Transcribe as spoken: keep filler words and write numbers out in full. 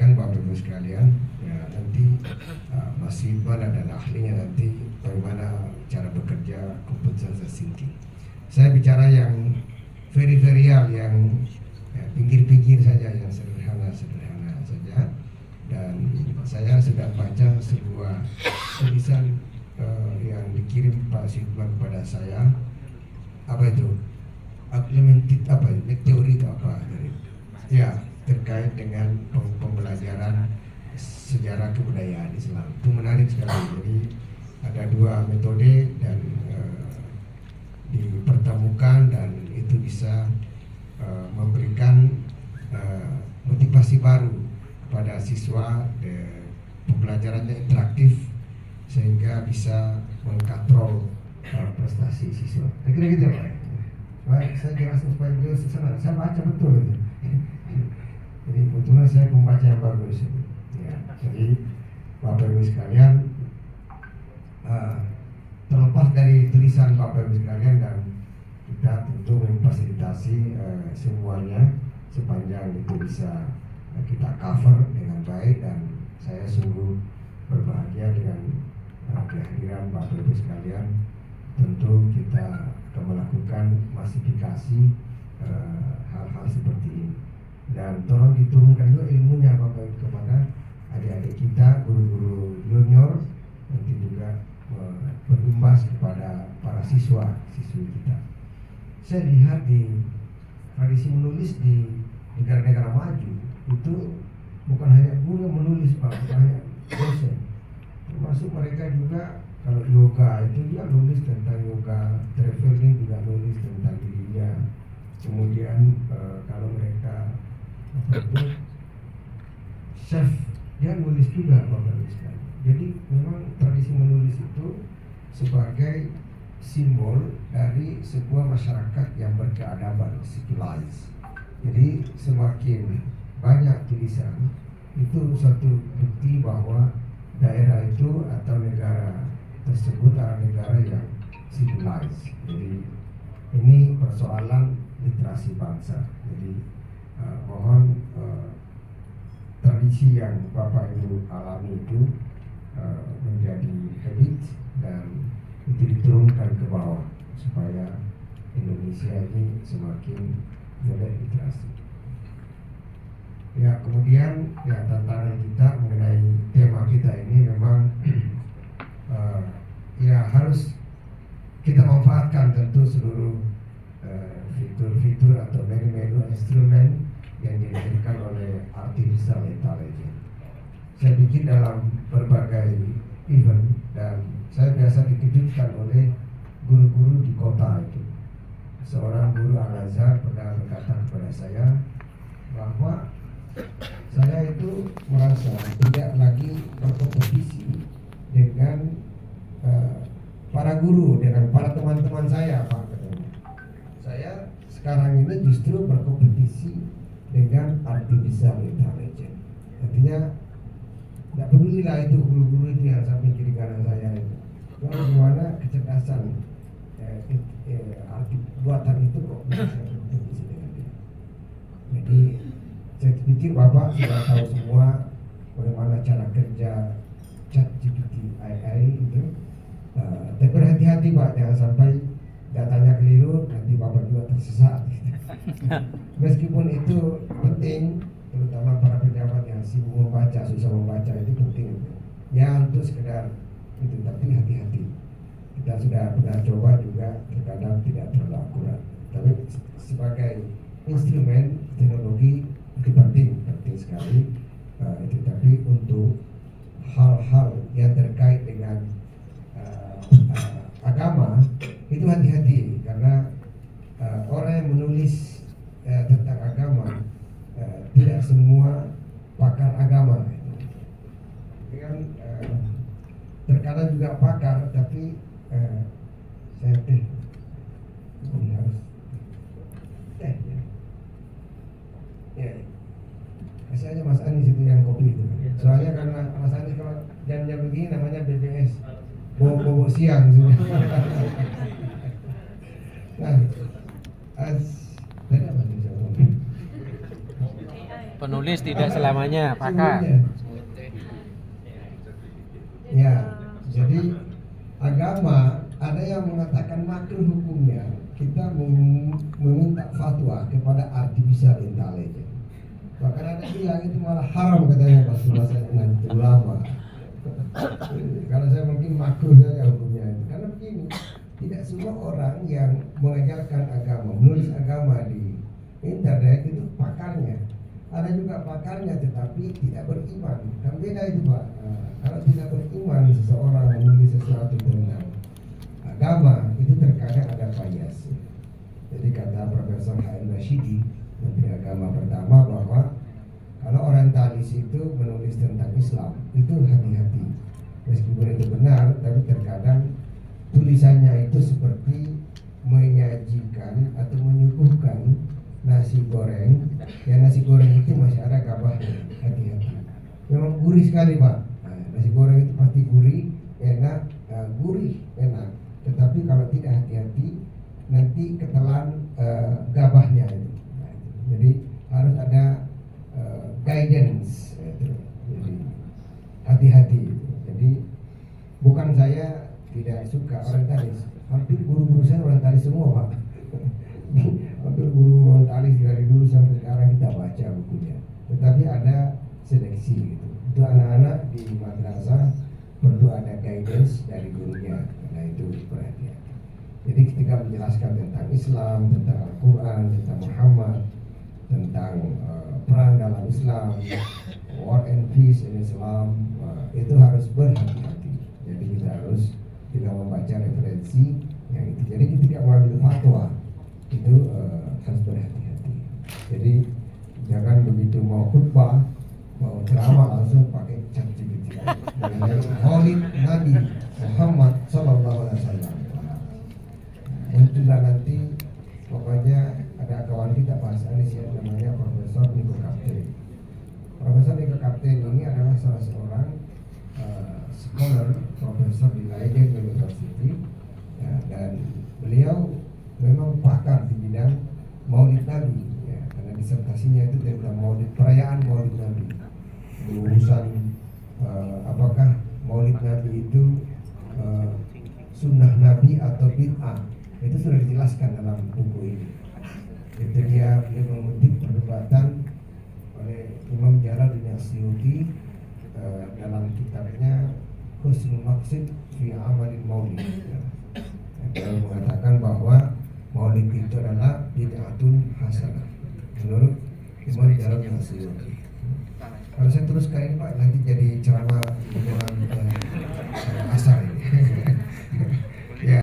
sampaikan Bapak Ibu sekalian, ya nanti uh, Mas Iqbal dan ahlinya nanti bagaimana cara bekerja computer thinking. Saya bicara yang very-very-al, yang ya, pinggir-pinggir saja, yang sederhana-sederhana saja. Dan saya sudah baca sebuah tulisan uh, yang dikirim Pak Iqbal kepada saya. Apa itu? Augmented apa? Teori itu apa? Ya, terkait dengan pembelajaran sejarah kebudayaan Islam. Itu menarik sekali. Jadi ada dua metode dan uh, dipertemukan, dan itu bisa uh, memberikan uh, motivasi baru kepada siswa. De, pembelajarannya interaktif sehingga bisa mengkontrol uh, prestasi siswa. Kira-kira gitu Pak. Baik, saya jelaskan supaya beliau senang. Saya baca betul itu. Jadi kebetulan saya pembaca yang bagus. Ya, jadi Bapak Ibu sekalian, uh, terlepas dari tulisan Bapak Ibu sekalian, dan kita tentu memfasilitasi uh, semuanya sepanjang itu bisa uh, kita cover dengan baik, dan saya sungguh berbahagia dengan uh, kehadiran Bapak Ibu sekalian. Tentu kita akan melakukan masifikasi hal-hal uh, seperti ini, dan tolong diturunkan juga ilmunya Bapak Ibu kepada adik-adik kita, guru-guru junior, nanti juga uh, berimbas kepada para siswa siswi kita. Saya lihat di tradisi menulis di negara-negara maju itu bukan hanya guru yang menulis Pak, bukan hanya dosen, termasuk mereka juga. Kalau yoga itu dia nulis tentang yoga, traveling juga nulis tentang dirinya. Kemudian uh, kalau mereka apa itu chef, dia nulis juga Bapak Ibu sekalian. Jadi memang tradisi menulis itu sebagai simbol dari sebuah masyarakat yang berkeadaban, civilized. Jadi semakin banyak tulisan, itu satu bukti bahwa daerah itu atau negara tersebut adalah negara yang civilized. Jadi ini persoalan literasi bangsa. Jadi uh, mohon uh, tradisi yang Bapak Ibu alami itu uh, menjadi habit, dan itu diturunkan ke bawah supaya Indonesia ini semakin melek literasi. Ya, kemudian ya tantangan kita mengenai tema kita ini memang uh, ya harus kita manfaatkan tentu seluruh uh, fitur-fitur atau menu-menu instrumen yang dihadirkan oleh artificial intelligence. Saya pikir dalam berbagai event, dan saya biasa dikejutkan oleh guru-guru di kota itu. Seorang guru Al-Azhar pernah berkata kepada saya bahwa saya itu merasa tidak lagi berkompetisi dengan uh, para guru, dengan para teman-teman saya Pak. Saya sekarang ini justru berkompetisi dengan artificial intelligence. Artinya tidak pedulilah itu guru-guru itu yang sampai kiri kanan saya itu. Bagaimana kecerdasan eh, eh, arti buatan itu kok bisa berkompetisi dengan dia. Jadi saya pikir Bapak sudah tahu semua bagaimana cara kerja ChatGPT A I itu. Uh, tapi berhati-hati Pak, jangan sampai datanya keliru, nanti Bapak juga tersesat. Meskipun itu penting, terutama para pejabat yang sibuk membaca, susah membaca, itu penting. Ya untuk sekedar itu, tapi hati-hati. Kita sudah pernah coba juga, terkadang tidak terlalu akurat. Tapi sebagai instrumen teknologi itu penting, penting sekali. Uh, itu tapi untuk hal-hal yang terkait dengan uh, uh, agama itu hati-hati, karena uh, orang yang menulis uh, tentang agama uh, tidak semua pakar agama. Kan uh, terkadang juga pakar, tapi uh, saya teh ini harus teh ya. Ya, kasih aja Mas Anies itu yang kopi itu. Soalnya karena Mas Anies kalau jam-jam begini namanya B B S, bobo siang gitu. Nah, as tadi apa sih saya ngomong? Penulis tidak selamanya pakar. Ya, jadi agama ada yang mengatakan makruh hukumnya. Kita meminta fatwa kepada artificial intelligence. Bahkan ada yang bilang itu malah haram katanya pas bahasa dengan ulama. Kalau saya mungkin makruh saja hukumnya. Karena begini, tidak semua orang yang mengajarkan agama, menulis agama di internet itu pakarnya. Ada juga pakarnya tetapi tidak beriman. Kan beda itu Pak. Nah, kalau tidak beriman seseorang menulis sesuatu tentang agama itu terkadang ada bias. Jadi kata Profesor H M Rashidi, Menteri Agama pertama, bahwa kalau orientalis itu menulis tentang Islam itu hati-hati. Meskipun itu benar, tapi terkadang tulisannya itu seperti menyajikan atau menyuguhkan nasi goreng. Ya nasi goreng itu masih ada gabahnya, hati-hati. Memang gurih sekali Pak. Nah, nasi goreng itu pasti gurih, enak, uh, gurih, enak. Tetapi kalau tidak hati-hati, nanti ketelan uh, gabahnya itu. Nah, jadi harus ada uh, guidance. Itu. Jadi hati-hati. Jadi bukan saya tidak suka orientalis. Hampir guru-guru saya orientalis semua Pak. Hampir guru orientalis dari dulu sampai sekarang kita baca bukunya. Tetapi ada seleksi gitu. Itu anak-anak di madrasah perlu ada guidance dari gurunya. Nah itu perhatian. Jadi ketika menjelaskan tentang Islam, tentang Al-Quran, tentang Muhammad, tentang uh, perang dalam Islam, war and peace in Islam, uh, itu harus berhati-hati. Jadi kita harus tidak membaca referensi yang itu. Jadi ketika mengambil fatwa itu uh, harus berhati-hati. Jadi jangan begitu mau khutbah, mau ceramah langsung pakai ChatGPT. Mengenai Maulid Nabi Muhammad Sallallahu Alaihi Wasallam. Muncullah nanti, pokoknya ada kawan kita Pak Anis yang namanya Profesor Niko Kapten. Profesor Niko Kapten ini adalah salah seorang uh, scholar, profesor di Leiden University, ya, dan beliau memang pakar di bidang Maulid Nabi, ya, karena disertasinya itu tentang Maulid, perayaan Maulid Nabi. Urusan uh, apakah Maulid Nabi itu uh, sunnah Nabi atau bid'ah, itu sudah dijelaskan dalam buku ini. Itu dia dia mengutip perdebatan oleh Imam Jalaluddin Asyuti uh, dalam kitabnya Husnul Maqsid fi Amalil Maulid. Dia mengatakan bahwa Maulid itu adalah bid'atun hasanah menurut Imam Jalaluddin Asyuti. Kalau saya teruskan ini Pak, nanti jadi ceramah